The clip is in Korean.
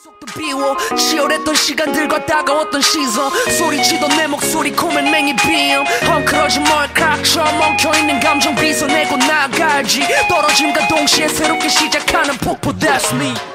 속도 비워 치열했던 시간들과 다가왔던 시선 소리치던 내 목소리 코맹맹이 빔 헝클어진 머리카락처럼 엉켜있는 감정 빗어내고 나가야지 떨어짐과 동시에 새롭게 시작하는 폭포 That's me